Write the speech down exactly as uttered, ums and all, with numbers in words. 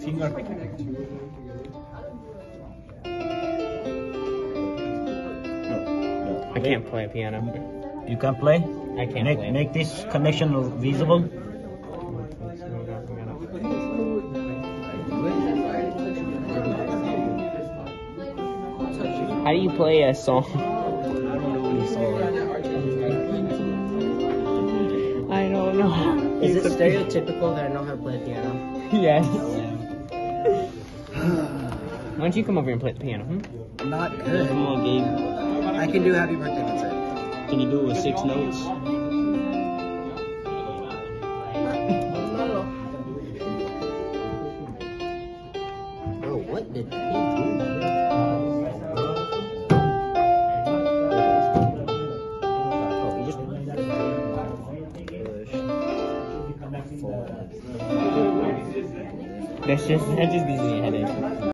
finger. I can't play piano. You can play? I can't make, play. Make this connection visible. How do you play a song? I don't know any song. I don't know. Is it stereotypical that I know how to play piano? Yes. Why don't you come over and play the piano? Hmm? I'm not good. Come on, Gabe. I can do Happy Birthday, that's it. Can you do it with six notes? Bro, what did he do? Oh, he just That's just that just gives me a headache.